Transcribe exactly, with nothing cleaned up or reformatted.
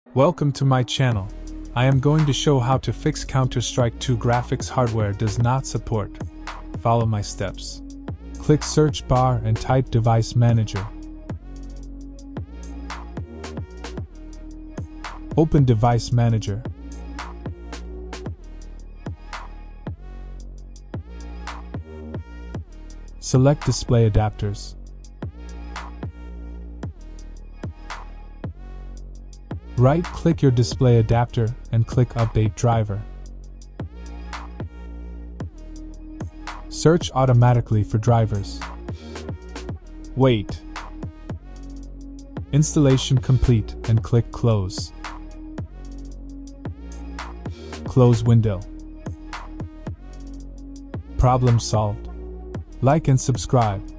Welcome to my channel. I am going to show how to fix Counter-Strike two graphics hardware does not support. Follow my steps. Click search bar and type Device Manager. Open Device Manager. Select Display Adapters. Right-click your display adapter and click Update Driver. Search automatically for drivers. Wait. Installation complete and click Close. Close window. Problem solved. Like and subscribe.